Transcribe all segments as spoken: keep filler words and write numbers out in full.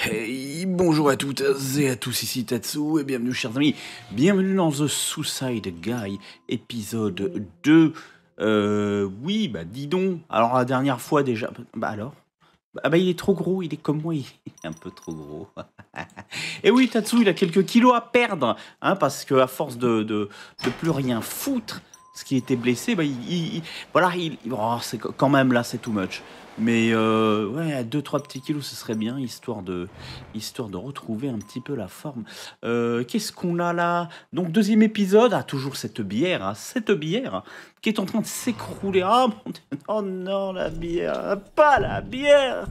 Hey, bonjour à toutes et à tous, ici Tatsu, et bienvenue chers amis, bienvenue dans The Suicide Guy, épisode deux. Euh, oui, bah dis donc, alors la dernière fois déjà, bah alors Ah bah il est trop gros, il est comme moi, il est un peu trop gros. Et oui, Tatsu, il a quelques kilos à perdre, hein, parce que à force de, de, de plus rien foutre, ce qui était blessé, bah il, il- il- voilà, il, oh, c'est quand même là, c'est too much. Mais euh, ouais, deux trois petits kilos, ce serait bien, histoire de, histoire de retrouver un petit peu la forme. Euh, Qu'est-ce qu'on a là? Donc deuxième épisode, ah toujours cette bière, hein, cette bière qui est en train de s'écrouler. Ah mon Dieu, oh non la bière, pas la bière.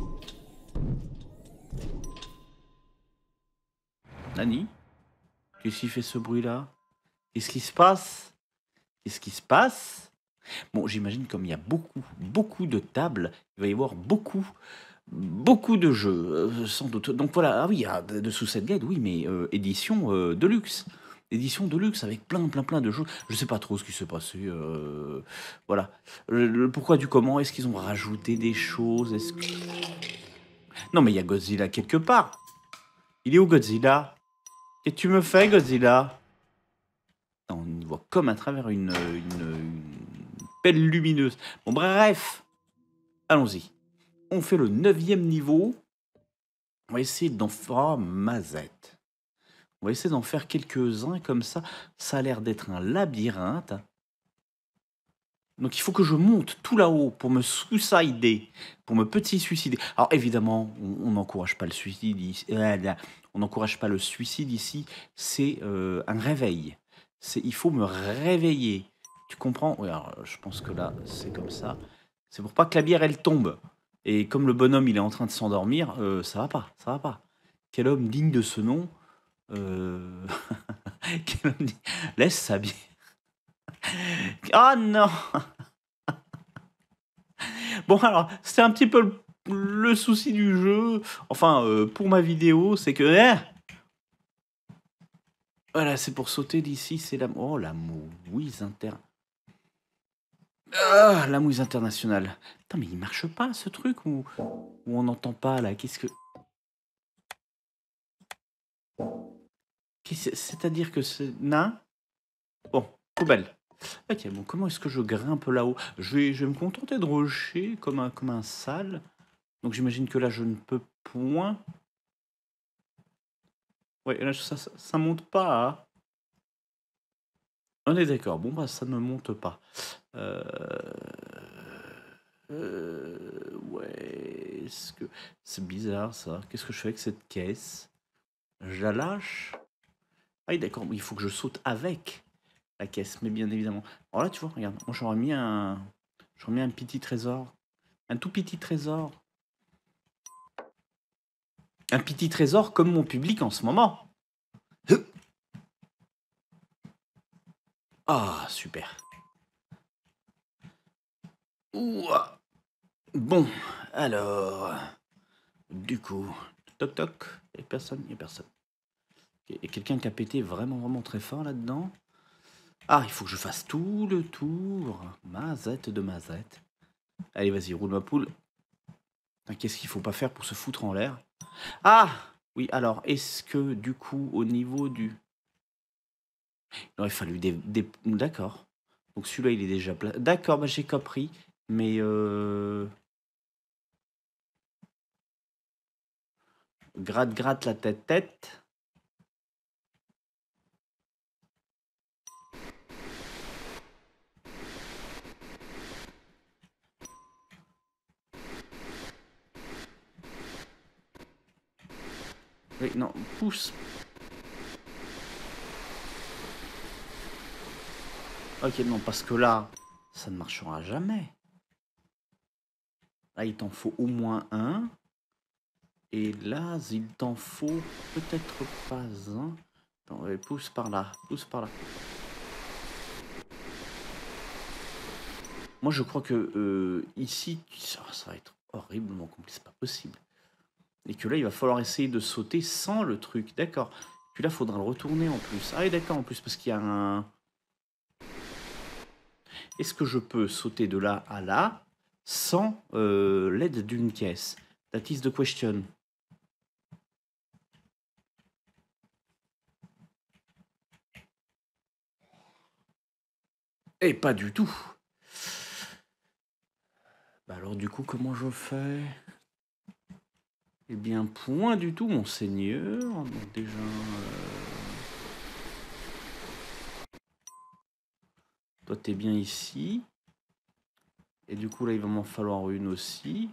Nani? Qu'est-ce qui fait ce bruit-là? Qu'est-ce qui se passe? Qu'est-ce qui se passe? Bon, j'imagine comme il y a beaucoup, beaucoup de tables, il va y avoir beaucoup, beaucoup de jeux, euh, sans doute. Donc voilà, ah oui, il y a de, de Suicide Guide, oui, mais euh, édition euh, de luxe. Édition de luxe avec plein, plein, plein de choses. Je sais pas trop ce qui s'est passé. euh, voilà. Le, le pourquoi du comment? Est-ce qu'ils ont rajouté des choses? Est-ce que... Non, mais il y a Godzilla quelque part. Il est où Godzilla? Qu'est-ce que tu me fais, Godzilla? On y voit comme à travers une, une, une pelle lumineuse. Bon, bref, allons-y. On fait le neuvième niveau. On va essayer d'en faire... Oh, mazette. On va essayer d'en faire quelques-uns comme ça. Ça a l'air d'être un labyrinthe. Donc il faut que je monte tout là-haut pour me suicider, pour me petit suicider. Alors évidemment, on n'encourage pas le suicide ici. On n'encourage pas le suicide ici. C'est euh, un réveil. C'est, il faut me réveiller. Tu comprends? Oui, alors, je pense que là, c'est comme ça. C'est pour pas que la bière, elle tombe. Et comme le bonhomme, il est en train de s'endormir, euh, ça va pas, ça va pas. Quel homme digne de ce nom euh... Quel homme digne... Laisse sa bière. Ah non! Bon alors, c'est un petit peu le, le souci du jeu. Enfin, euh, pour ma vidéo, c'est que... eh, voilà, c'est pour sauter d'ici, c'est la... Oh, la mouise inter... Ah, la mouise internationale. Putain, mais il marche pas, ce truc, ou, ou on n'entend pas, là? Qu'est-ce que... Qu'est-ce- C'est-à-dire que c'est... Nain? Bon, poubelle. Ok, bon, comment est-ce que je grimpe là-haut? je vais, je vais me contenter de rocher comme un, comme un sale. Donc j'imagine que là, je ne peux point... Ouais, là, ça, ça, ça monte pas, hein. On est d'accord. Bon, bah, ça ne monte pas. Euh... Euh... Ouais. Est-ce que... C'est bizarre, ça. Qu'est-ce que je fais avec cette caisse? Je la lâche? Ah oui, d'accord. Il faut que je saute avec la caisse, mais bien évidemment. Alors là, tu vois, regarde. Moi, j'aurais mis un... J'aurais mis un petit trésor. Un tout petit trésor. Un petit trésor comme mon public en ce moment. Ah, super. Ouah. Bon, alors... Du coup... Toc toc. Il n'y a personne, il n'y a personne. Il y a quelqu'un qui a pété vraiment, vraiment très fort là-dedans. Ah, il faut que je fasse tout le tour. Mazette de mazette. Allez, vas-y, roule ma poule. Qu'est-ce qu'il faut pas faire pour se foutre en l'air? Ah! Oui, alors, est-ce que, du coup, au niveau du... Il aurait fallu des... des... D'accord. Donc celui-là, il est déjà... pla- D'accord, bah, j'ai compris. Mais... Euh... Gratte, gratte la tête, tête. Oui, non, pousse. Ok, non, parce que là, ça ne marchera jamais. Là, il t'en faut au moins un. Et là, il t'en faut peut-être pas un. Attends, ouais, pousse par là, pousse par là. Moi, je crois que euh, ici, ça, ça va être horriblement compliqué, c'est pas possible. Et que là, il va falloir essayer de sauter sans le truc, d'accord. Puis là, il faudra le retourner en plus. Ah oui, d'accord, en plus, parce qu'il y a un... Est-ce que je peux sauter de là à là sans euh, l'aide d'une caisse? That is the question. Et pas du tout. Bah alors du coup, comment je fais? Eh bien, point du tout, monseigneur. Donc déjà... Euh... Toi, t'es bien ici. Et du coup, là, il va m'en falloir une aussi.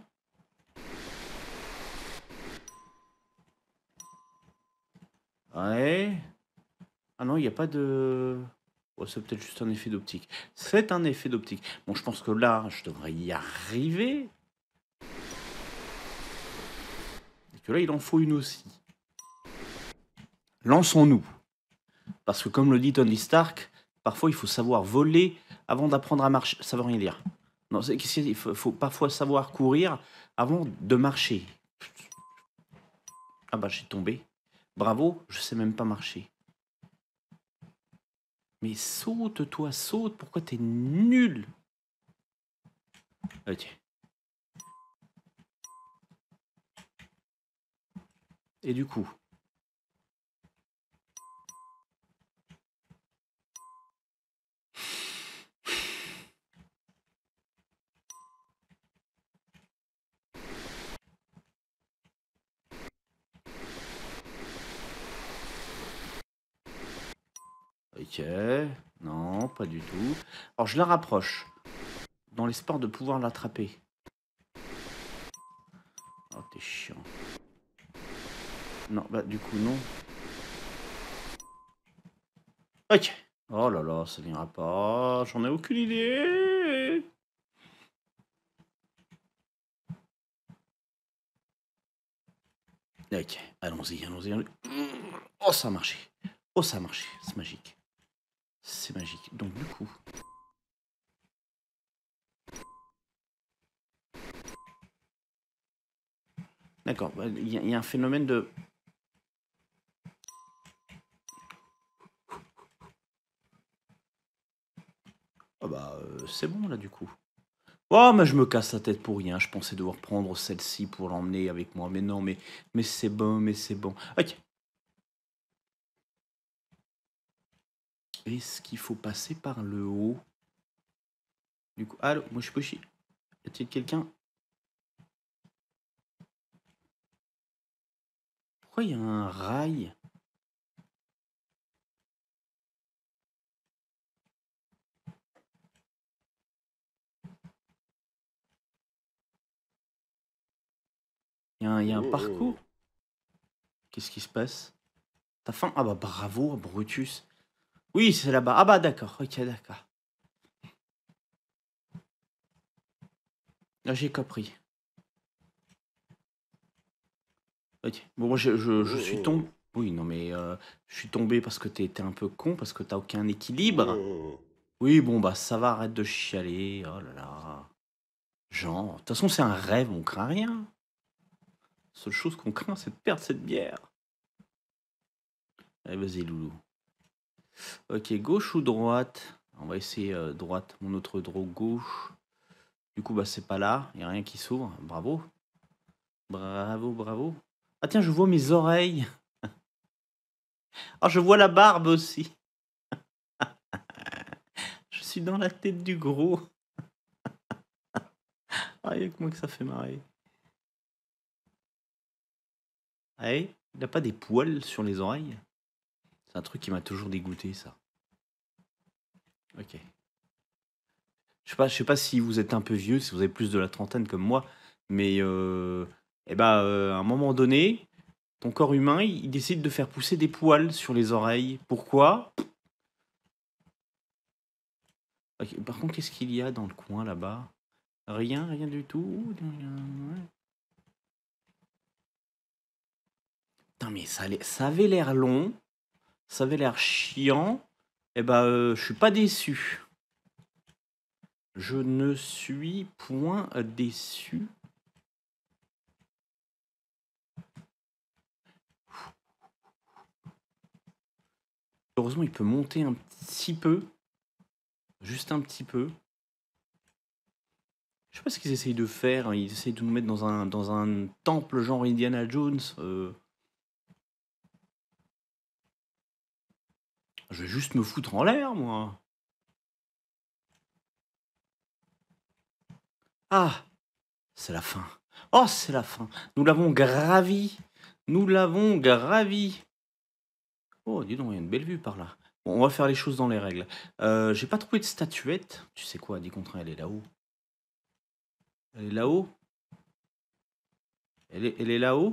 Ouais. Ah non, il n'y a pas de... Oh, c'est peut-être juste un effet d'optique. C'est un effet d'optique. Bon, je pense que là, je devrais y arriver. Et que là, il en faut une aussi. Lançons-nous. Parce que comme le dit Tony Stark, parfois, il faut savoir voler avant d'apprendre à marcher. Ça veut rien dire. Non, il faut, faut parfois savoir courir avant de marcher. Ah bah, j'ai tombé. Bravo, je sais même pas marcher. Mais saute, toi, saute. Pourquoi t'es nul? Ok. Et du coup... Ok, non, pas du tout. Alors je la rapproche, dans l'espoir de pouvoir l'attraper. Oh, t'es chiant. Non, bah du coup, non. Ok. Oh là là, ça viendra pas, j'en ai aucune idée. Ok, allons-y, allons-y. Allons oh, ça a marché. Oh, ça a marché, c'est magique. C'est magique. Donc du coup... D'accord, il bah, y, y a un phénomène de... Oh bah, euh, c'est bon là du coup. Oh, mais je me casse la tête pour rien. Je pensais devoir prendre celle-ci pour l'emmener avec moi. Mais non, mais, mais c'est bon, mais c'est bon. Ok. Est-ce qu'il faut passer par le haut? Du coup, allô, moi je peux chier. Y a-t-il quelqu'un? Pourquoi il y a un rail? Il y, y a un parcours? Qu'est-ce qui se passe? T'as faim? Ah bah bravo, Brutus. Oui, c'est là-bas. Ah bah d'accord, ok, d'accord. Là, j'ai compris. Ok. Bon, moi, je, je, je suis tombé. Oui, non, mais euh, je suis tombé parce que t'es un peu con, parce que t'as aucun équilibre. Oui, bon, bah ça va, arrête de chialer. Oh là là. Genre, de toute façon, c'est un rêve, on craint rien. La seule chose qu'on craint, c'est de perdre cette bière. Allez, vas-y, loulou. Ok, gauche ou droite? On va essayer euh, droite, mon autre draw gauche. Du coup, bah c'est pas là, il n'y a rien qui s'ouvre. Bravo. Bravo, bravo. Ah tiens, je vois mes oreilles. Ah, je vois la barbe aussi. Je suis dans la tête du gros. Ah, il y a que moi que ça fait marrer. Ah, il n'a pas des poils sur les oreilles? C'est un truc qui m'a toujours dégoûté, ça. Ok. Je sais pas, je sais pas si vous êtes un peu vieux, si vous avez plus de la trentaine comme moi, mais euh, eh ben, euh, à un moment donné, ton corps humain, il, il décide de faire pousser des poils sur les oreilles. Pourquoi? Ok, par contre, qu'est-ce qu'il y a dans le coin là-bas? Rien, rien du tout. Putain, mais ça, allait- ça avait l'air long, ça avait l'air chiant. Eh ben, euh, je suis pas déçu. Je ne suis point déçu. Heureusement, il peut monter un petit peu. Juste un petit peu. Je sais pas ce qu'ils essayent de faire. Ils essayent de nous mettre dans un, dans un temple genre Indiana Jones. Euh... Je vais juste me foutre en l'air, moi. Ah, c'est la fin. Oh, c'est la fin. Nous l'avons gravi. Nous l'avons gravi. Oh, dis donc, il y a une belle vue par là. Bon, on va faire les choses dans les règles. Euh, j'ai pas trouvé de statuette. Tu sais quoi, dis contre elle est là-haut. Elle est là-haut. Elle est, elle est là-haut.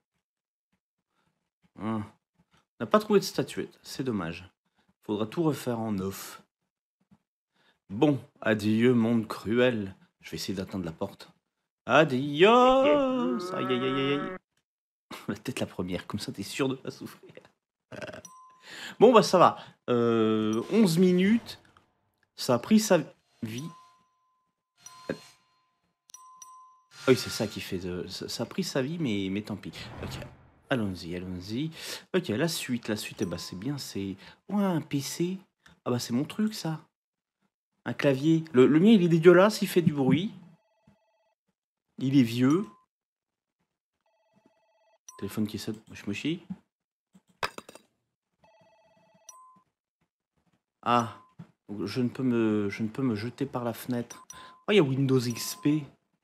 Hein. On n'a pas trouvé de statuette. C'est dommage. Faudra tout refaire en off. Bon, adieu, monde cruel. Je vais essayer d'atteindre la porte. Adios. Aïe, aïe, aïe, aïe. Peut-être la première, comme ça t'es sûr de pas souffrir. Bon, bah ça va. Euh, onze minutes. Ça a pris sa vie. Ah oui, c'est ça qui fait de... Ça, ça a pris sa vie, mais, mais tant pis. Ok. Allons-y, allons-y. Ok, la suite, la suite, eh bah, c'est bien, c'est... Ouais, un P C. Ah bah c'est mon truc, ça. Un clavier. Le, le mien, il est dégueulasse, il fait du bruit. Il est vieux. Téléphone qui sonne. Moshi moshi. Ah. Je ne peux me, je ne peux me jeter par la fenêtre. Oh, il y a Windows X P.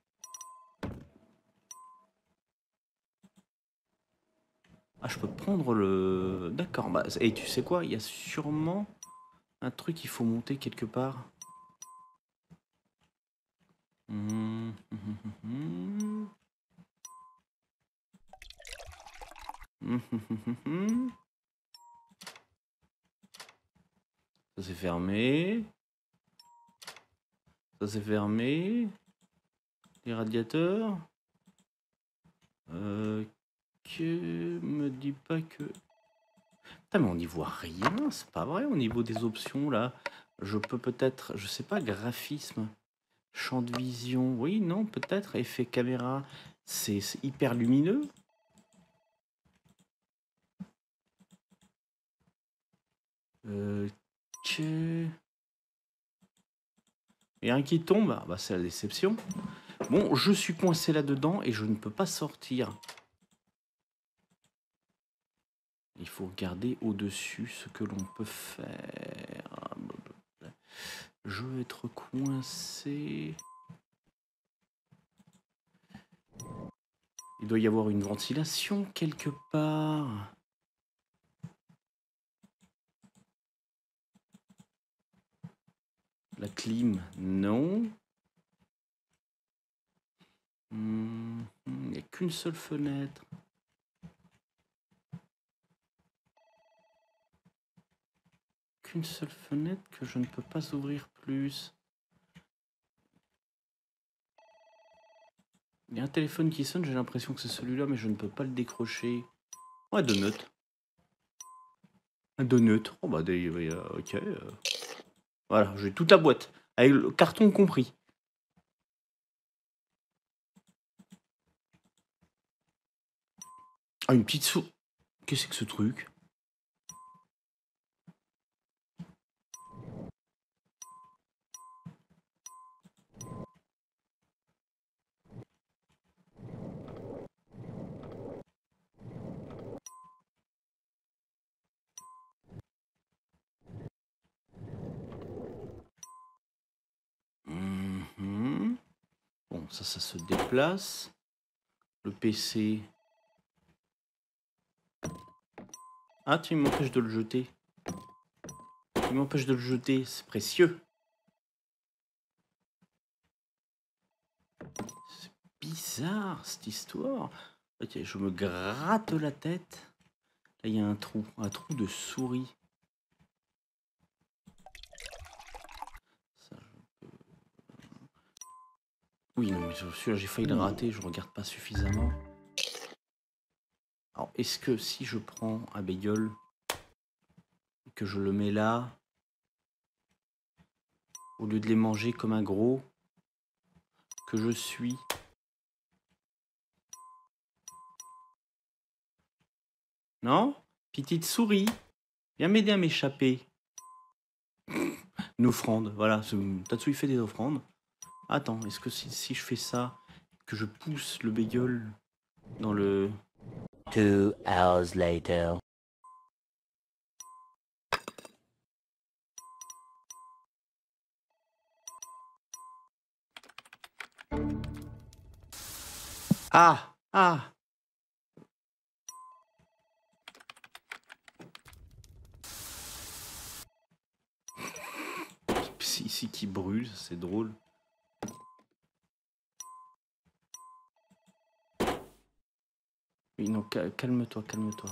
Ah, je peux prendre le... D'accord. Bah, et tu sais quoi? Il y a sûrement un truc qu'il faut monter quelque part. Mmh, mmh, mmh, mmh. Mmh, mmh, mmh. Ça c'est fermé. Ça c'est fermé. Les radiateurs. Euh, que me dis pas que... Putain, mais on n'y voit rien, c'est pas vrai au niveau des options là. Je peux peut-être, je sais pas, graphisme, champ de vision. Oui, non, peut-être. Effet caméra, c'est hyper lumineux. Euh, que... Il y a un qui tombe, ah bah c'est la déception. Bon, je suis coincé là-dedans et je ne peux pas sortir. Il faut regarder au-dessus ce que l'on peut faire. Je vais être coincé. Il doit y avoir une ventilation quelque part. La clim, non. Hmm, il n'y a qu'une seule fenêtre. Qu'une seule fenêtre que je ne peux pas ouvrir plus. Il y a un téléphone qui sonne, j'ai l'impression que c'est celui-là, mais je ne peux pas le décrocher. Ouais, de neutre. De neutre. Oh bah, des, euh, ok. Euh. Voilà, j'ai toute la boîte, avec le carton compris. Ah, une petite souris. Qu'est-ce que ce truc? Mmh. Bon, ça, ça se déplace. Le P C. Ah, tu m'empêches de le jeter. Tu m'empêches de le jeter, c'est précieux. C'est bizarre, cette histoire. Ok, je me gratte la tête. Là, il y a un trou, un trou de souris. Ça, je peux... Oui, non, mais celui-là, j'ai failli le rater, je regarde pas suffisamment. Alors, est-ce que si je prends un bagel et que je le mets là, au lieu de les manger comme un gros que je suis, non? Petite souris, viens m'aider à m'échapper. Une offrande, voilà, Tatsu il fait des offrandes. Attends, est-ce que si, si je fais ça, que je pousse le bagel dans le... Two hours later. Ah! Ah! C'est ici qui brûle, c'est drôle. Oui, non, calme-toi, calme-toi.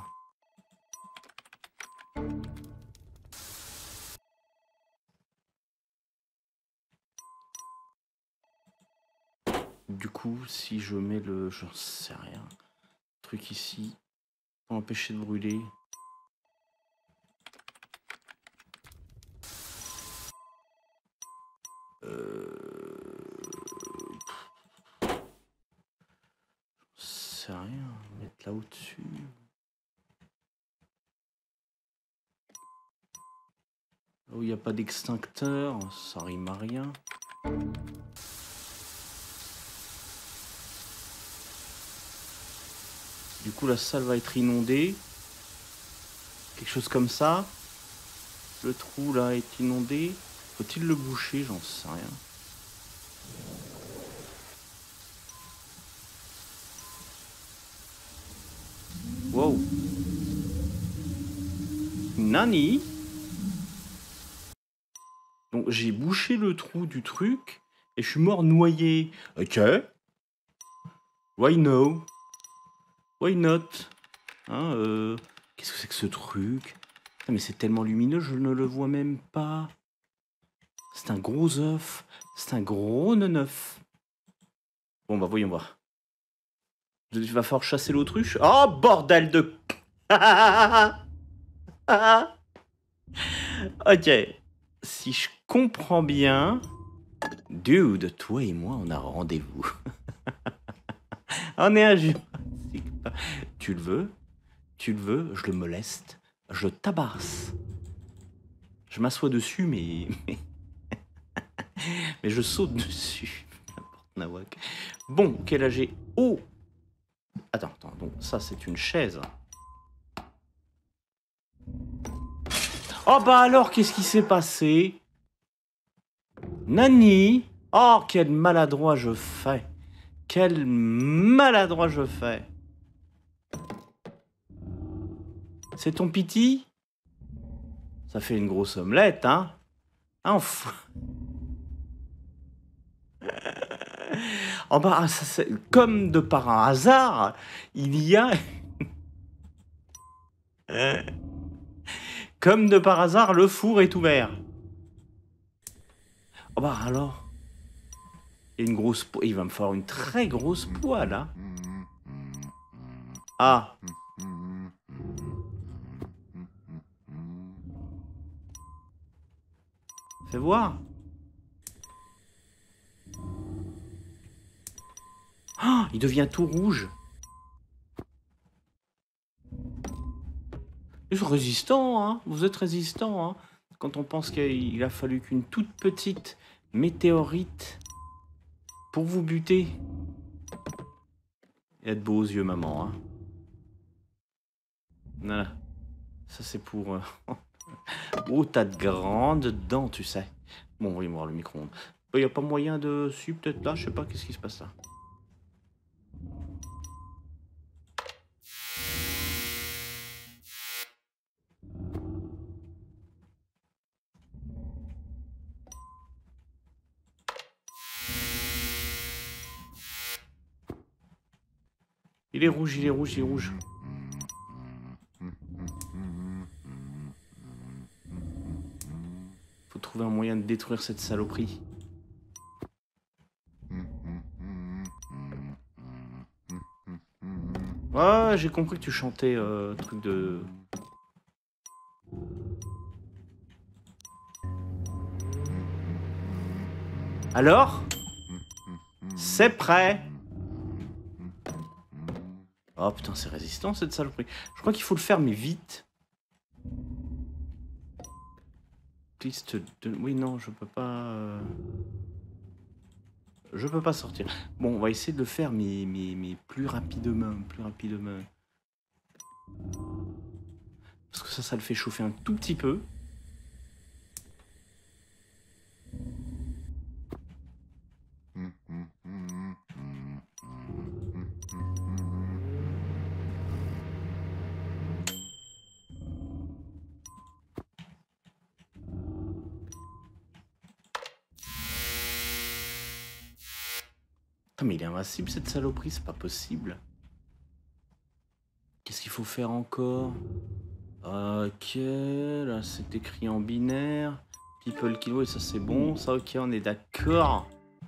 Du coup, si je mets le... J'en sais rien. Truc ici, pour empêcher de brûler. Euh... J'en sais rien. Mettre là au-dessus. Là où il n'y a pas d'extincteur, ça rime à rien. Du coup, la salle va être inondée. Quelque chose comme ça. Le trou là est inondé. Faut-il le boucher? J'en sais rien. Wow. Nani? Donc j'ai bouché le trou du truc et je suis mort noyé. Ok. Why no? Why not? Hein, euh... Qu'est-ce que c'est que ce truc? Mais c'est tellement lumineux, je ne le vois même pas. C'est un gros œuf. C'est un gros neuf. Bon bah voyons voir. Il va falloir chasser l'autruche. Oh bordel de... Ok. Si je comprends bien... Dude, toi et moi, on a rendez-vous. On est un Jurassic Park. Tu le veux? Tu le veux? Je le moleste. Je le tabasse. Je m'assois dessus, mais... mais je saute dessus. N'importe nawak. Bon, quel âge j'ai? Oh! Attends, attends, donc ça c'est une chaise. Oh bah alors, qu'est-ce qui s'est passé? Nani? Oh, quel maladroit je fais. Quel maladroit je fais. C'est ton piti? Ça fait une grosse omelette, hein? Enfin. Oh bah, ça, comme de par un hasard, il y a... Comme de par hasard, le four est ouvert. Oh bah alors... Il y a une grosse poêle. Il va me falloir une très grosse poêle, hein? Ah. Fais voir. Oh, il devient tout rouge. Ils sont résistants, hein. Vous êtes résistants, hein. Quand on pense qu'il a fallu qu'une toute petite météorite pour vous buter. Et être beau aux yeux, maman, hein. Voilà. Ça, c'est pour... Euh... oh, t'as de grandes dents, tu sais. Bon, voyons voir le micro-ondes. Il n'y a pas moyen de... Si, peut-être là, je sais pas, qu'est-ce qui se passe là. Il est rouge, il est rouge, il est rouge. Faut trouver un moyen de détruire cette saloperie. Ouais, j'ai compris que tu chantais euh, truc de... Alors? C'est prêt? Oh putain, c'est résistant cette saloperie. Je crois qu'il faut le faire, mais vite. Liste de... Oui, non, je peux pas... Euh... Je peux pas sortir. Bon, on va essayer de le faire, mais, mais, mais plus rapidement, plus rapidement. Parce que ça, ça le fait chauffer un tout petit peu. Putain, mais il est invincible cette saloperie, c'est pas possible. Qu'est-ce qu'il faut faire encore? Ok, là c'est écrit en binaire. People kilo et ça c'est bon. Ça ok, on est d'accord.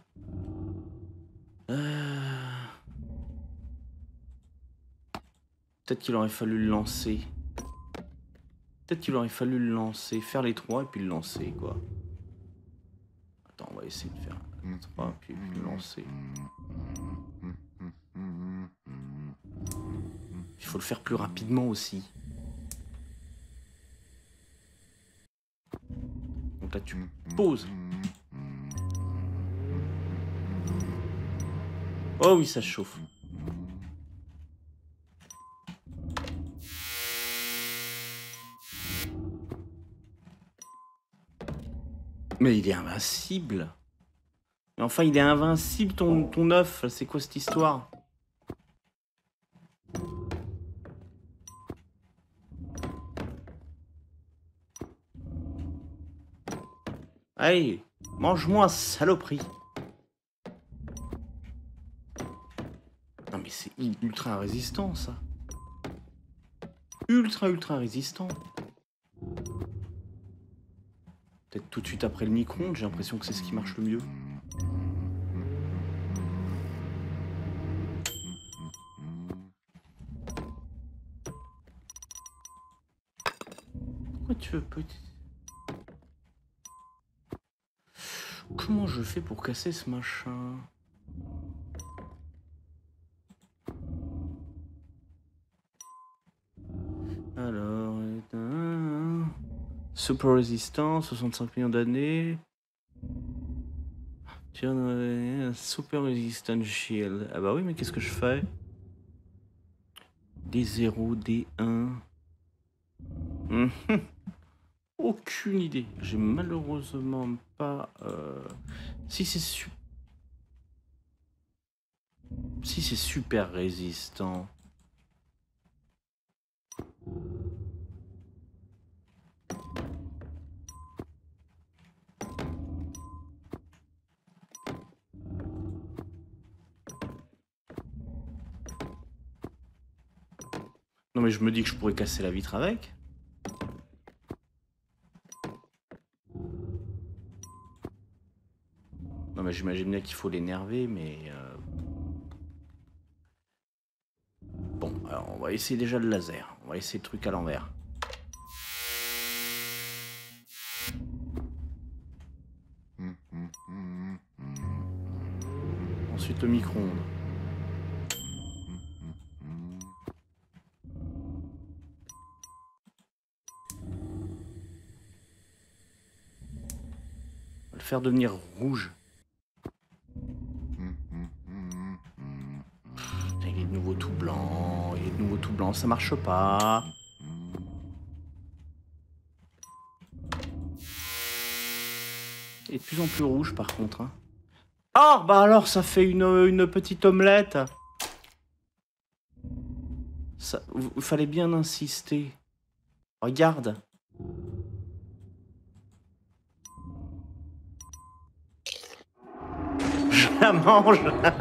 Euh... Peut-être qu'il aurait fallu le lancer. Peut-être qu'il aurait fallu le lancer. Faire les trois et puis le lancer quoi. Attends, on va essayer de faire trois puis, puis le lancer. Il faut le faire plus rapidement aussi. Donc là tu poses. Oh oui, ça chauffe. Mais il est invincible. Mais enfin, il est invincible ton, ton œuf. C'est quoi cette histoire? Allez, mange-moi, saloperie. Non mais c'est ultra résistant ça. Ultra ultra résistant. Peut-être tout de suite après le micro-ondes, j'ai l'impression que c'est ce qui marche le mieux. Pourquoi tu veux petit... Comment je fais pour casser ce machin? Alors... Super résistant, soixante-cinq millions d'années. Super resistant shield. Ah bah oui, mais qu'est-ce que je fais? D zéro, D un. Mmh. Aucune idée. J'ai malheureusement pas... Euh... Si c'est su... Si c'est super résistant... Non mais je me dis que je pourrais casser la vitre avec. Non mais j'imagine bien qu'il faut l'énerver, mais... Euh... Bon, alors on va essayer déjà le laser. On va essayer le truc à l'envers. Ensuite le micro-ondes. On va le faire devenir rouge. Il est de nouveau tout blanc, il est de nouveau tout blanc, ça marche pas. Il est de plus en plus rouge par contre. Hein. Oh, bah alors ça fait une, une petite omelette. Ça, il fallait bien insister. Regarde. Je la mange.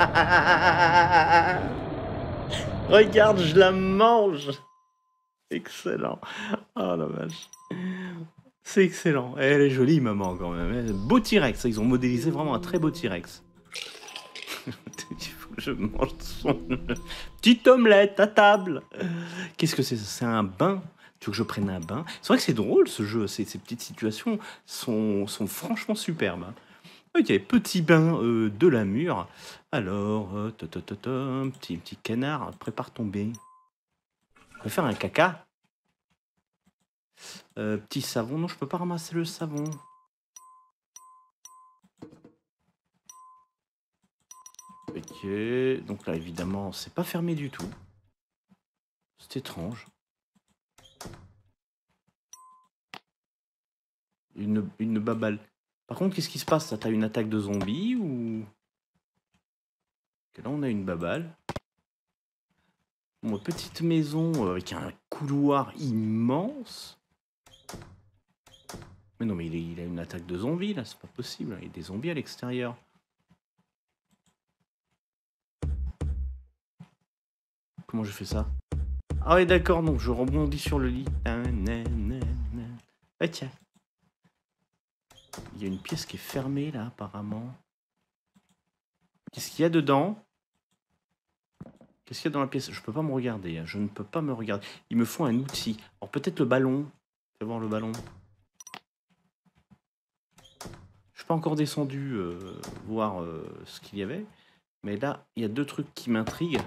Regarde, je la mange. Excellent. Oh la vache. C'est excellent. Elle est jolie, maman, quand même. Beau T-Rex. Ils ont modélisé vraiment un très beau T-Rex. Il faut que je mange son... Petite omelette à table. Qu'est-ce que c'est? C'est un bain. Tu veux que je prenne un bain? C'est vrai que c'est drôle, ce jeu. Ces, ces petites situations sont, sont franchement superbes. Ok, petit bain euh, de la mûre. Alors, euh, ta, ta, ta, ta, un petit, petit canard, prépare ton bain. On va faire un caca. Euh, petit savon. Non, je peux pas ramasser le savon. Ok, donc là, évidemment, c'est pas fermé du tout. C'est étrange. Une, une babale. Par contre, qu'est-ce qui se passe? T'as une attaque de zombies ou... Okay, là, on a une babale. Bon, petite maison avec un couloir immense. Mais non, mais il, est, il a une attaque de zombies, là. C'est pas possible. Il y a des zombies à l'extérieur. Comment je fais ça? Ah ouais, d'accord, donc je rebondis sur le lit. Ah tiens. Il y a une pièce qui est fermée là, apparemment. Qu'est-ce qu'il y a dedans? Qu'est-ce qu'il y a dans la pièce? Je peux pas me regarder. Hein. Je ne peux pas me regarder. Il me faut un outil. Alors peut-être le ballon. Fais voir le ballon. Je suis pas encore descendu euh, voir euh, ce qu'il y avait. Mais là, il y a deux trucs qui m'intriguent.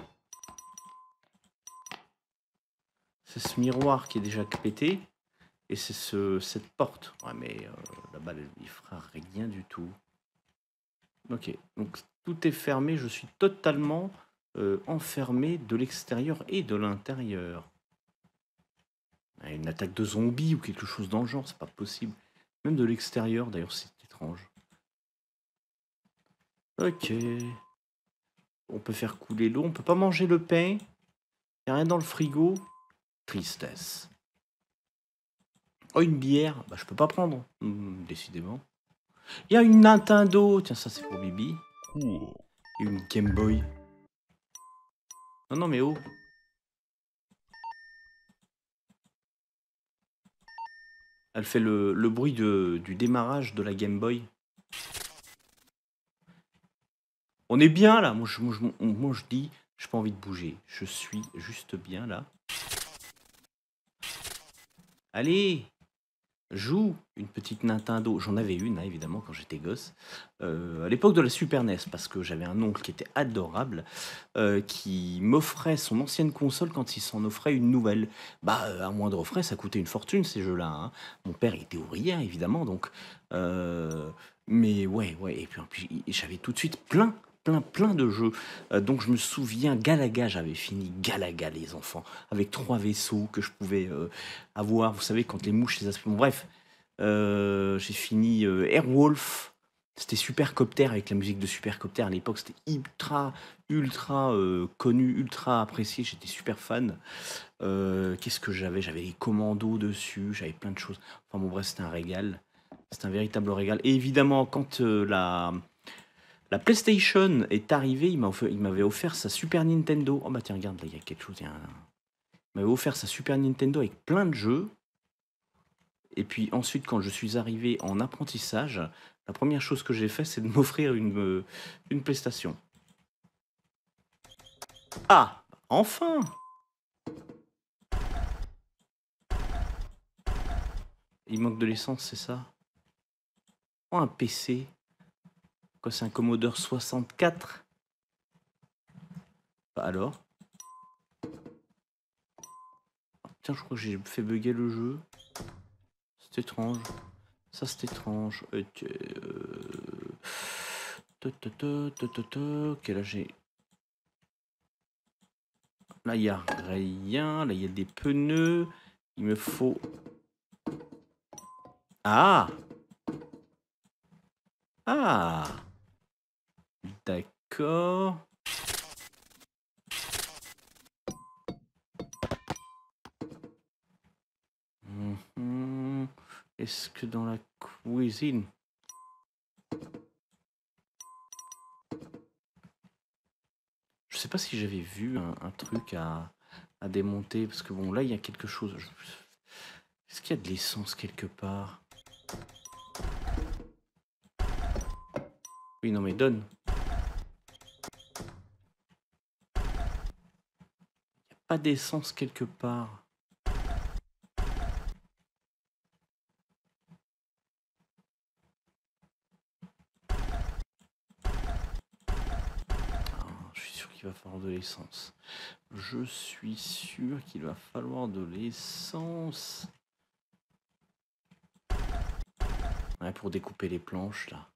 C'est ce miroir qui est déjà pété. Et c'est ce, cette porte. Ouais, mais euh, là-bas, il fera rien du tout. Ok, donc tout est fermé. Je suis totalement euh, enfermé de l'extérieur et de l'intérieur. Une attaque de zombies ou quelque chose dans le genre, c'est pas possible. Même de l'extérieur, d'ailleurs, c'est étrange. Ok. On peut faire couler l'eau. On peut pas manger le pain. Il n'y a rien dans le frigo. Tristesse. Oh, une bière. Bah, je peux pas prendre. Hmm, décidément. Il y a une Nintendo. Tiens, ça, c'est pour Bibi. Il y a une Game Boy. Non, non, mais oh. Elle fait le, le bruit de, du démarrage de la Game Boy. On est bien là. Moi je, moi, je, moi, je dis, j'ai pas envie de bouger. Je suis juste bien là. Allez, joue une petite Nintendo. J'en avais une, hein, évidemment, quand j'étais gosse. Euh, à l'époque de la Super N E S, parce que j'avais un oncle qui était adorable, euh, qui m'offrait son ancienne console quand il s'en offrait une nouvelle. Bah, à moindre frais, ça coûtait une fortune ces jeux-là. Hein. Mon père était ouvrier, évidemment, donc. Euh, mais ouais, ouais. Et puis, puis j'avais tout de suite plein plein plein de jeux. Euh, donc je me souviens, Galaga, j'avais fini Galaga les enfants, avec trois vaisseaux que je pouvais euh, avoir, vous savez, quand les mouches les aspirent. Bon, bref, euh, j'ai fini euh, Airwolf, c'était Supercopter avec la musique de Supercopter à l'époque, c'était ultra, ultra euh, connu, ultra apprécié, j'étais super fan. Euh, Qu'est-ce que j'avais? J'avais les commandos dessus, j'avais plein de choses. Enfin bon, bref, c'était un régal. C'était un véritable régal. Et évidemment, quand euh, la, la PlayStation est arrivée, il m'avait offert, offert sa Super Nintendo. Oh bah tiens, regarde, là, il y a quelque chose. Il, y a un... il m'avait offert sa Super Nintendo avec plein de jeux. Et puis ensuite, quand je suis arrivé en apprentissage, la première chose que j'ai fait, c'est de m'offrir une, une PlayStation. Ah, enfin! Il manque de l'essence, c'est ça? Oh, un P C. Quoi, c'est un Commodore soixante-quatre? Bah alors? Tiens, je crois que j'ai fait bugger le jeu. C'est étrange. Ça, c'est étrange. Ok. Ok, là, j'ai... Là, il n'y a rien. Là, il y a des pneus. Il me faut... Ah! Ah! D'accord. Mmh. Est-ce que dans la cuisine... Je sais pas si j'avais vu un, un truc à, à démonter. Parce que bon, là, il y a quelque chose. Je... Est-ce qu'il y a de l'essence quelque part? Oui, non, mais donne. Il n'y a pas d'essence quelque part. Il va falloir de l'essence. Je suis sûr qu'il va falloir de l'essence. Ouais, pour découper les planches là.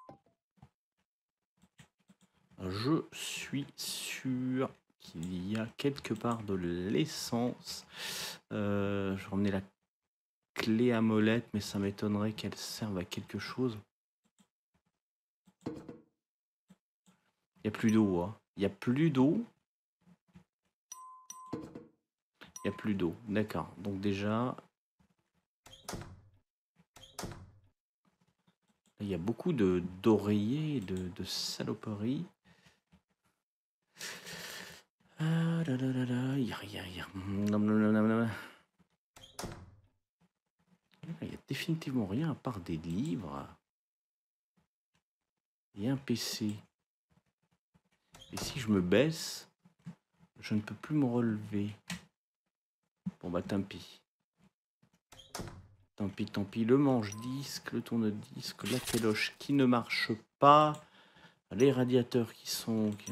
Je suis sûr qu'il y a quelque part de l'essence. Euh, je vais ramener la clé à molette, mais ça m'étonnerait qu'elle serve à quelque chose. Il n'y a plus d'eau. Hein. Il n'y a plus d'eau. Il n'y a plus d'eau. D'accord. Donc déjà... Il y a beaucoup de d'oreillers, de, de saloperies. Ah là là là là, il y a, il y a, il y a... Non, non, non, non, non. Il y a définitivement rien à part des livres et un P C. Et si je me baisse, je ne peux plus me relever. Bon bah tant pis. Tant pis, tant pis. Le manche-disque, le tourne-disque, la téloche qui ne marche pas, les radiateurs qui sont... Qui...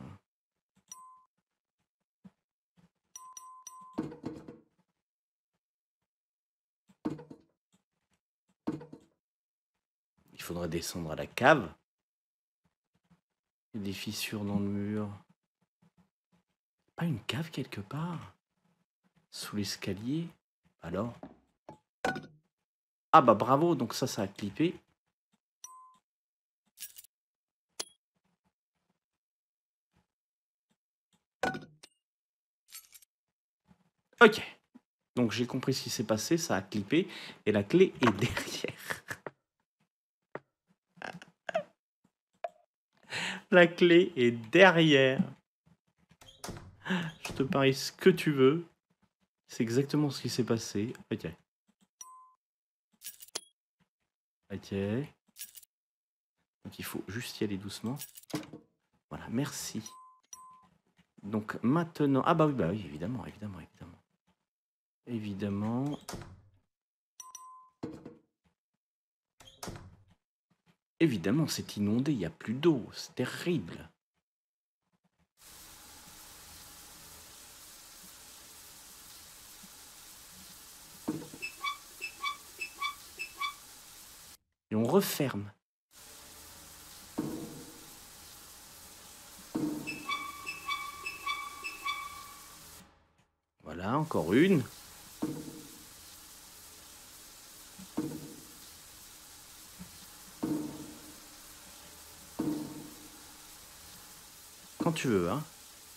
Il faudra descendre à la cave. Il y a des fissures dans le mur. Pas une cave quelque part? Sous l'escalier? Alors? Ah bah bravo, donc ça, ça a clippé. Ok. Donc j'ai compris ce qui s'est passé, ça a clippé. Et la clé est derrière. La clé est derrière. Je te parie ce que tu veux. C'est exactement ce qui s'est passé. Ok. Ok. Donc il faut juste y aller doucement. Voilà, merci. Donc maintenant... Ah bah oui, bah oui, évidemment, évidemment, évidemment. Évidemment. Évidemment, c'est inondé, il n'y a plus d'eau. C'est terrible. Et on referme. Voilà, encore une. Quand tu veux, hein.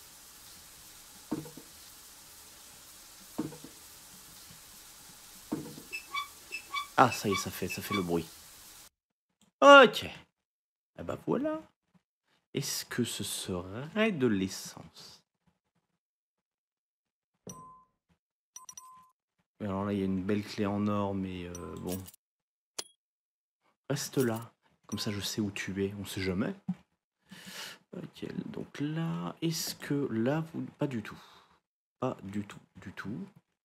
Ah, ça y est, ça fait, ça fait le bruit. Ok. Ah bah voilà. Est-ce que ce serait de l'essence? Alors là, il y a une belle clé en or, mais euh, bon. Reste là. Comme ça, je sais où tu es. On sait jamais. Ok, donc là, est-ce que là, vous... Pas du tout. Pas du tout, du tout.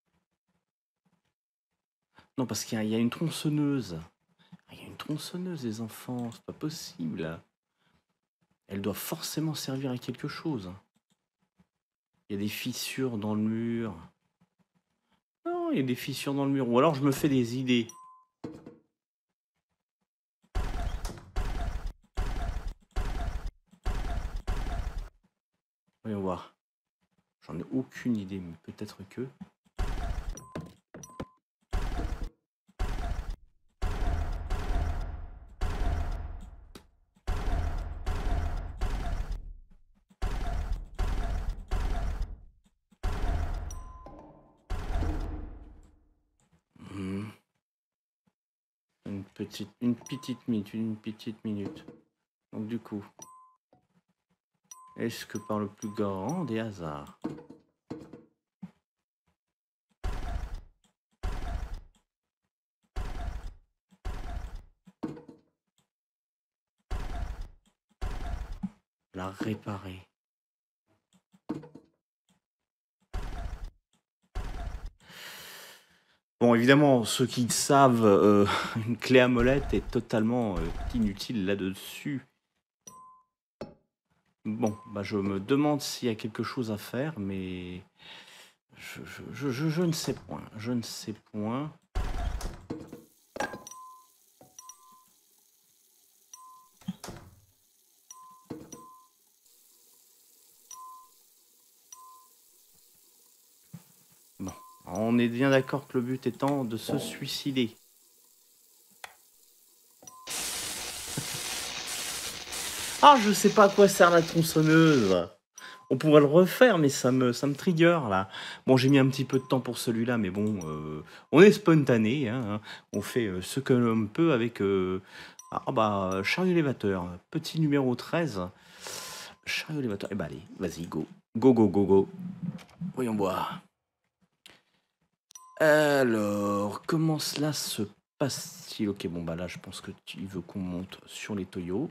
Non, parce qu'il y, y a une tronçonneuse. Il y a une tronçonneuse, les enfants. C'est pas possible. Elle doit forcément servir à quelque chose. Il y a des fissures dans le mur. Non, il y a des fissures dans le mur. Ou alors je me fais des idées. Voyons voir. J'en ai aucune idée, mais peut-être que... Hmm. Une petite, une petite minute, une petite minute. Donc du coup, est-ce que par le plus grand des hasards, la réparer? Bon, évidemment, ceux qui le savent, euh, une clé à molette est totalement euh, inutile là-dessus. Bon, bah je me demande s'il y a quelque chose à faire, mais je, je, je, je ne sais point. Je ne sais point. Bon, on est bien d'accord que le but étant de se suicider. Ah, je sais pas à quoi sert la tronçonneuse. On pourrait le refaire, mais ça me, ça me trigger, là. Bon, j'ai mis un petit peu de temps pour celui-là, mais bon, euh, on est spontané, hein, on fait euh, ce que l'on peut avec... Euh, ah bah, chariot élévateur, petit numéro treize. Chariot élévateur, eh bah allez, vas-y, go. Go, go, go, go. Voyons voir. Alors, comment cela se passe-t-il? Ok, bon, bah là, je pense que tu veux qu'on monte sur les Toyo.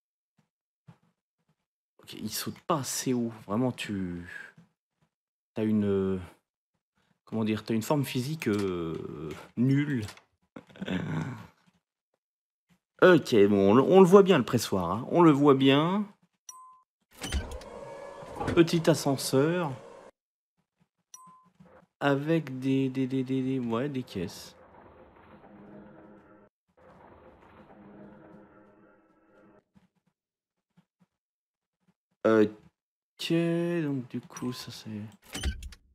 Ok, il saute pas assez haut. Vraiment, tu... T'as une... Comment dire? T'as une forme physique euh, nulle. Ok, bon, on, on le voit bien, le pressoir. Hein. On le voit bien. Petit ascenseur. Avec des, des, des, des, des, ouais, des caisses. Ok, donc du coup, ça c'est...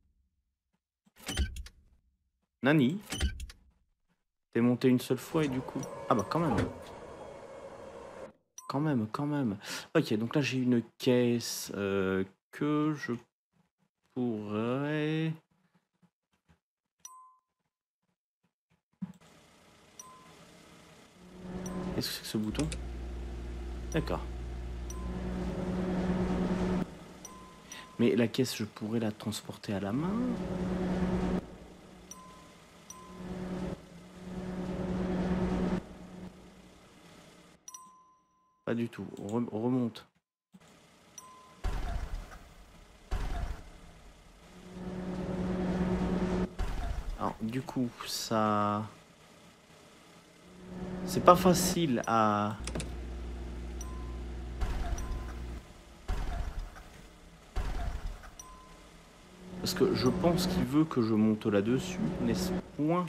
Nani? T'es monté une seule fois et du coup... Ah bah quand même. Quand même, quand même. Ok, donc là j'ai une caisse euh, que je pourrais... Qu'est-ce que c'est que ce bouton? D'accord. Mais la caisse, je pourrais la transporter à la main. Pas du tout. Re- remonte. Alors, du coup, ça... C'est pas facile à... Parce que je pense qu'il veut que je monte là-dessus, n'est-ce point?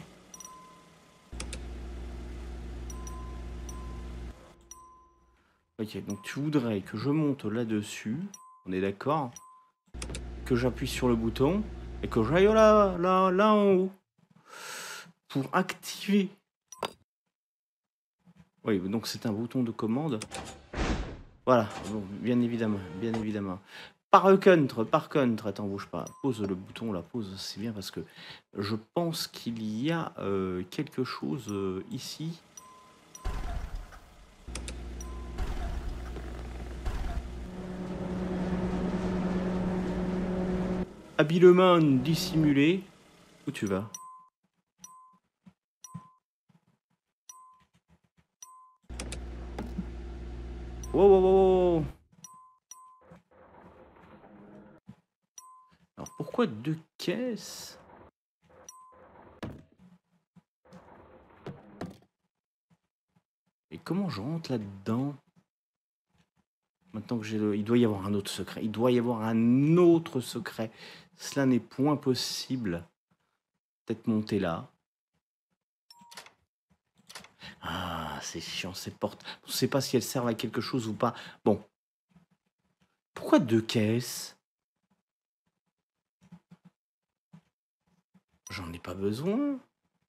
Ok, donc tu voudrais que je monte là-dessus, on est d'accord? Que j'appuie sur le bouton et que j'aille là, là, là en haut pour activer. Oui, donc c'est un bouton de commande. Voilà, bon, bien évidemment, bien évidemment. Par contre, par contre, attends, bouge pas. Pose le bouton, la pose, c'est bien parce que je pense qu'il y a euh, quelque chose euh, ici. Habilement dissimulé. Où tu vas? Wow, wow, wow. Alors pourquoi deux caisses? Et comment je rentre là-dedans? Maintenant que j'ai le... Il doit y avoir un autre secret. Il doit y avoir un autre secret. Cela n'est point possible. Peut-être monter là. Ah, c'est chiant, ces portes. On ne sait pas si elles servent à quelque chose ou pas. Bon. Pourquoi deux caisses? J'en ai pas besoin.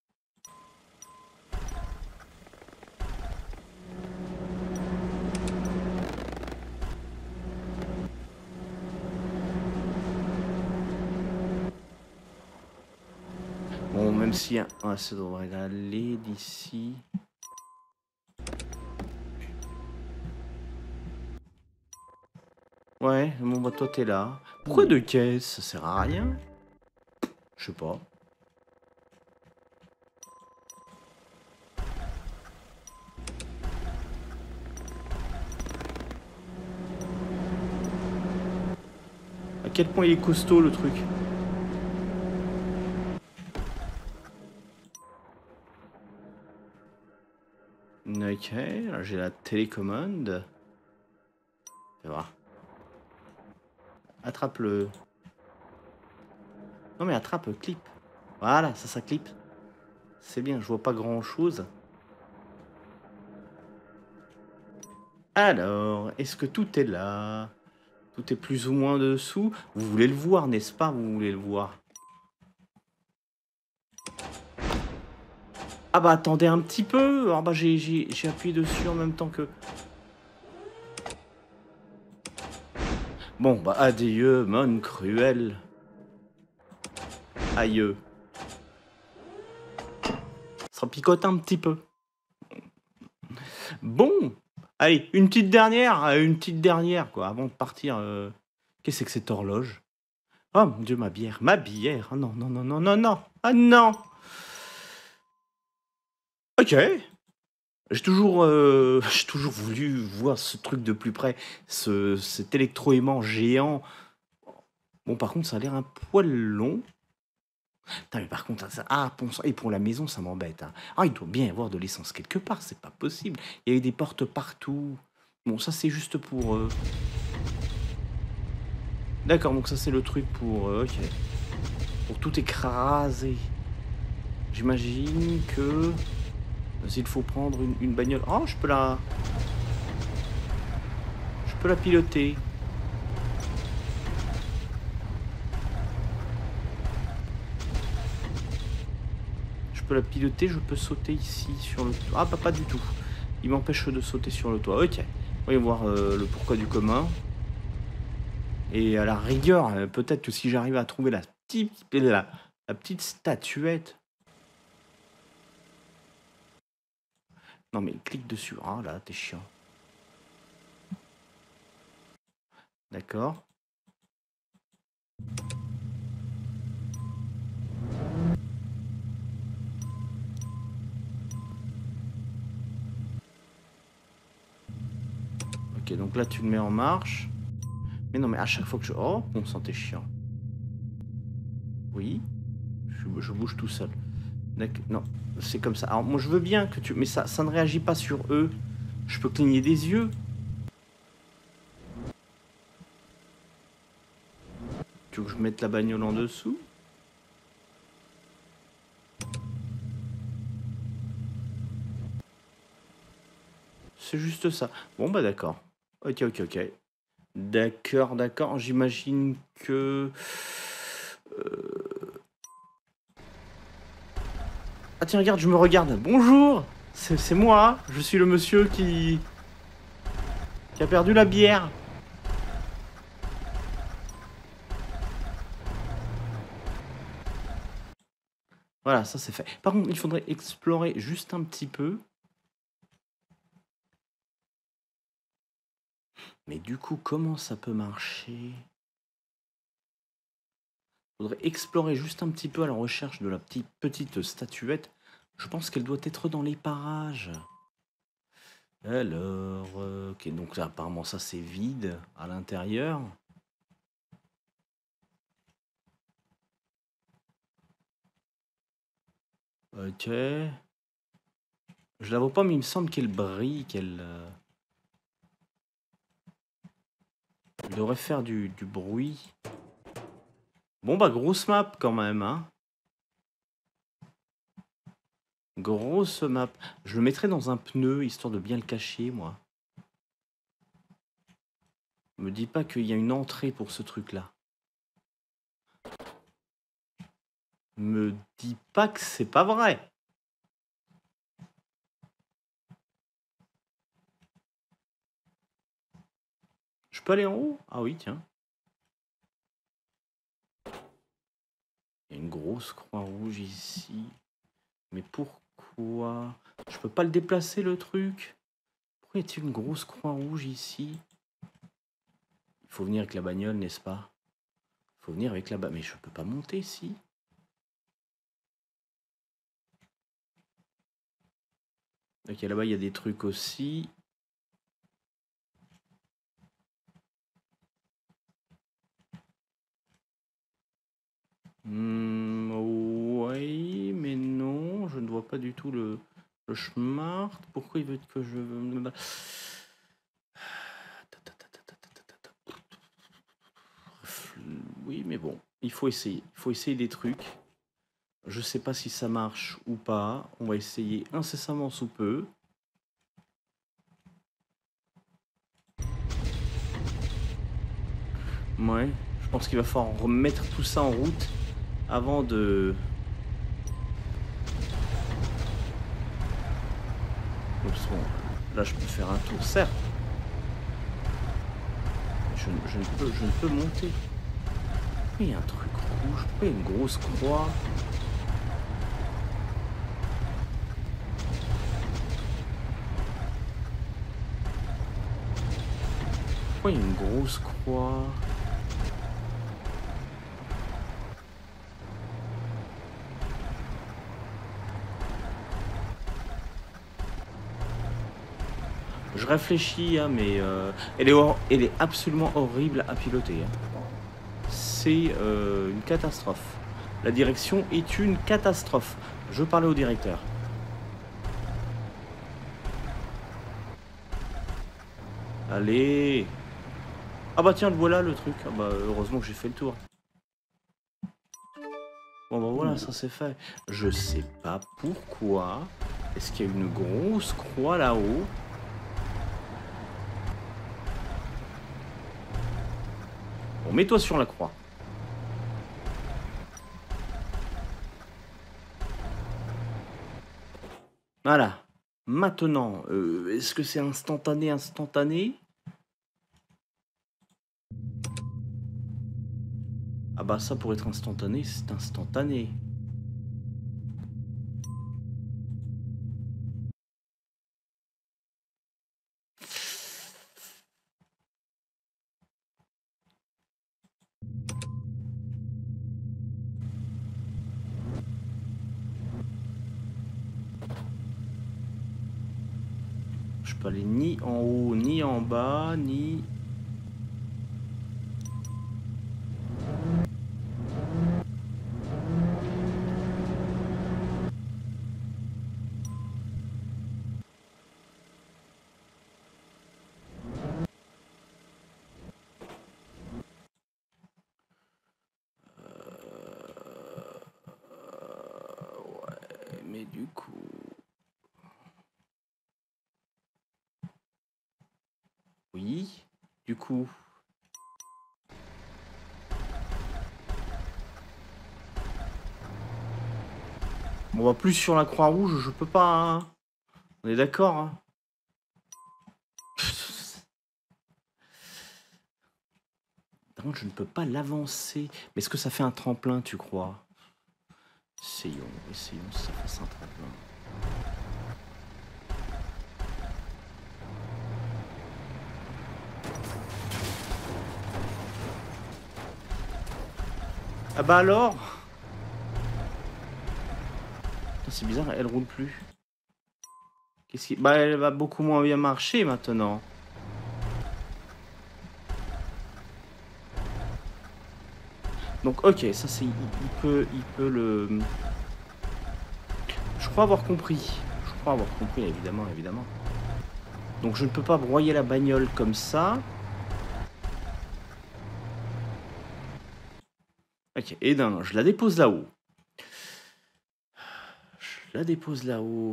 Bon, même si... Ah, ça devrait aller d'ici. Ouais, bon, bah toi, t'es là. Pourquoi deux caisses? Ça sert à rien. Je sais pas. À quel point il est costaud, le truc. Ok, là j'ai la télécommande. Fais voir. Attrape le... Non mais attrape le clip. Voilà, ça, ça clip. C'est bien, je vois pas grand chose. Alors, est-ce que tout est là? Tout est plus ou moins dessous. Vous voulez le voir, n'est-ce pas? Vous voulez le voir. Ah bah attendez un petit peu. Ah bah j'ai appuyé dessus en même temps que... Bon bah adieu, mon cruel. Aïe. Ça picote un petit peu. Bon. Allez, une petite dernière. Une petite dernière, quoi, avant de partir. Euh... Qu'est-ce que c'est que cette horloge? Oh mon Dieu, ma bière, ma bière. Oh non, non, non, non, non, non. Ah non. Ok. J'ai toujours, euh, j'ai toujours voulu voir ce truc de plus près, ce, cet électroaimant géant. Bon, par contre, ça a l'air un poil long. Putain, mais par contre, ça, ah, pour, et pour la maison, ça m'embête. Hein. Ah, il doit bien y avoir de l'essence quelque part, c'est pas possible. Il y a eu des portes partout. Bon, ça, c'est juste pour... Euh... D'accord, donc ça, c'est le truc pour... Euh, ok. Pour tout écraser. J'imagine que... S'il faut prendre une, une bagnole... Oh, je peux la... Je peux la piloter. Je peux la piloter, je peux sauter ici sur le toit. Ah, pas, pas du tout. Il m'empêche de sauter sur le toit. Ok. On va voir euh, le pourquoi du commun. Et à la rigueur, euh, peut-être que si j'arrive à trouver la petite, la, la petite statuette... Non mais clique dessus. Ah là, t'es chiant. D'accord. Ok, donc là tu le mets en marche. Mais non, mais à chaque fois que je... Oh, on sentait chiant. Oui. Je, je bouge tout seul. Non, c'est comme ça. Alors moi je veux bien que tu... Mais ça, ça ne réagit pas sur eux. Je peux cligner des yeux. Tu veux que je mette la bagnole en dessous? C'est juste ça. Bon bah d'accord. Ok, ok, ok. D'accord, d'accord. J'imagine que... Euh... Ah tiens, regarde, je me regarde. Bonjour. C'est moi. Je suis le monsieur qui... qui a perdu la bière. Voilà, ça c'est fait. Par contre, il faudrait explorer juste un petit peu. Mais du coup, comment ça peut marcher? Il faudrait explorer juste un petit peu à la recherche de la petite, petite statuette. Je pense qu'elle doit être dans les parages. Alors, euh, ok, donc là, apparemment ça c'est vide à l'intérieur. Ok. Je la vois pas, mais il me semble qu'elle brille, qu'elle... Euh... Elle devrait faire du, du bruit. Bon bah grosse map quand même, hein. Grosse map. Je le mettrai dans un pneu, histoire de bien le cacher, moi. Me dis pas qu'il y a une entrée pour ce truc-là. Me dis pas que c'est pas vrai. Je peux aller en haut? Ah oui, tiens. Il y a une grosse croix rouge ici. Mais pourquoi? Je peux pas le déplacer, le truc? Pourquoi y a-t-il une grosse croix rouge ici? Il faut venir avec la bagnole, n'est-ce pas? Il faut venir avec la bagnole. Mais je peux pas monter ici. Ok, là-bas, il y a des trucs aussi. Mmh, oui, mais non, je ne vois pas du tout le, le chemin. Pourquoi il veut que je... Oui, mais bon, il faut essayer. Il faut essayer des trucs. Je sais pas si ça marche ou pas. On va essayer incessamment sous peu. Ouais, je pense qu'il va falloir remettre tout ça en route avant de... Oups, bon, là, je peux faire un tour, certes. Je, je, ne, peux, je ne peux monter. Pourquoi il y a un truc rouge? Pourquoi il y a une grosse croix? Pourquoi il y a une grosse croix? Je réfléchis, hein, mais euh, elle, est hor- elle est absolument horrible à piloter. Hein. C'est euh, une catastrophe. La direction est une catastrophe. Je parlais au directeur. Allez. Ah bah tiens, le voilà le truc. Ah bah heureusement que j'ai fait le tour. Bon bah voilà, ça c'est fait. Je sais pas pourquoi. Est-ce qu'il y a une grosse croix là-haut? Bon, mets-toi sur la croix. Voilà. Maintenant, euh, est-ce que c'est instantané, instantané? Ah bah ça, pour être instantané, c'est instantané. Je peux aller ni en haut, ni en bas, ni... Ouais, mais du coup... Oui, du coup... On va plus sur la Croix-Rouge, je peux pas... Hein. On est d'accord, hein. Par contre, je ne peux pas l'avancer. Mais est-ce que ça fait un tremplin, tu crois? Essayons, essayons si ça fasse un tremplin. Ah bah alors? C'est bizarre, elle roule plus. Qu'est-ce qui... Bah elle va beaucoup moins bien marcher maintenant. Donc ok, ça c'est... Il, il peut... Il peut le... Je crois avoir compris. Je crois avoir compris, évidemment, évidemment. Donc je ne peux pas broyer la bagnole comme ça. Ok, et d'un, je la dépose là-haut. Je la dépose là-haut.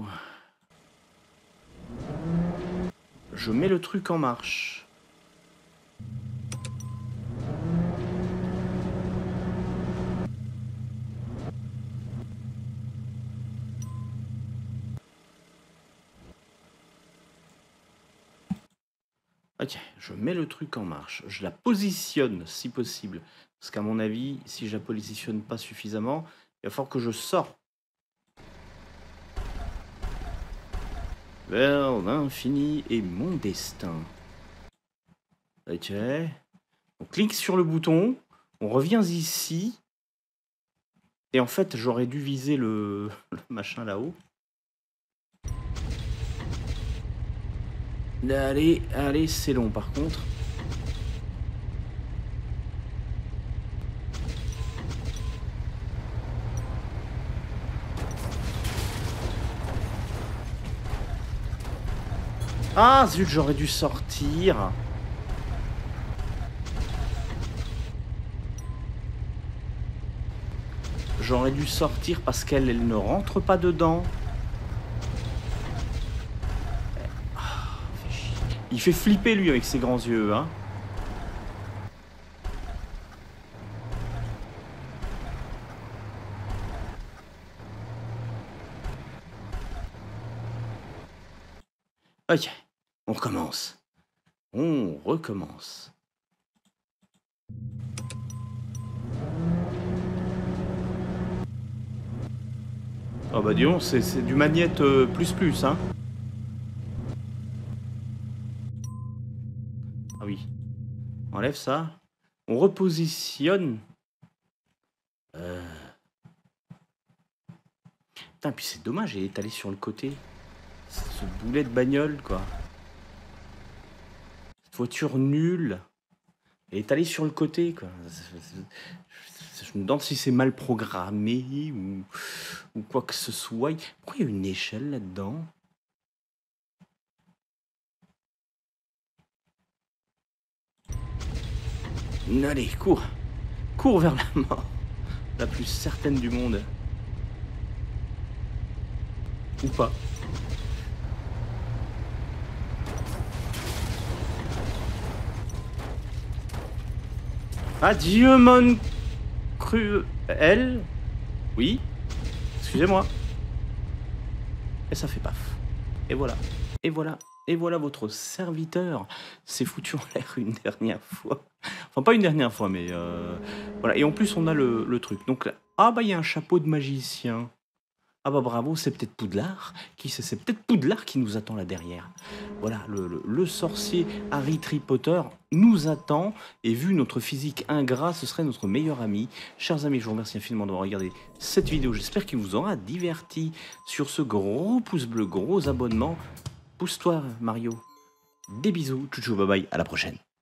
Je mets le truc en marche. Ok, je mets le truc en marche. Je la positionne si possible. Parce qu'à mon avis, si je la positionne pas suffisamment, il va falloir que je sorte. Vers l'infini et mon destin. Ok. On clique sur le bouton. On revient ici. Et en fait, j'aurais dû viser le, le machin là-haut. Allez, allez, c'est long par contre. Ah zut, j'aurais dû sortir. J'aurais dû sortir parce qu'elle elle ne rentre pas dedans. Il fait flipper lui avec ses grands yeux, hein. Ok, on recommence. On recommence. Oh bah dis donc, c'est du magnète euh, plus plus, hein. Ah oui. On enlève ça. On repositionne. Euh... Putain, puis c'est dommage, elle est allée sur le côté. Ce boulet de bagnole, quoi. Voiture nulle. Elle est allée sur le côté, quoi. Je me demande si c'est mal programmé ou, ou quoi que ce soit. Pourquoi il y a une échelle là-dedans? Allez, cours. Cours vers la mort. La plus certaine du monde. Ou pas. Adieu, mon cruel. Oui. Excusez-moi. Et ça fait paf. Et voilà. Et voilà. Et voilà votre serviteur. C'est foutu en l'air une dernière fois. Enfin, pas une dernière fois, mais... Euh, voilà. Et en plus, on a le, le truc. Donc là... Ah bah, il y a un chapeau de magicien. Ah bah bravo, c'est peut-être Poudlard. Qui c'est? C'est peut-être Poudlard qui nous attend là derrière. Voilà, le, le, le sorcier Harry Potter nous attend. Et vu notre physique ingrat, ce serait notre meilleur ami. Chers amis, je vous remercie infiniment d'avoir regardé cette vidéo. J'espère qu'il vous aura diverti. Sur ce gros pouce bleu, gros abonnement. Pousse-toi, Mario. Des bisous. Tchou tchou, bye bye. À la prochaine.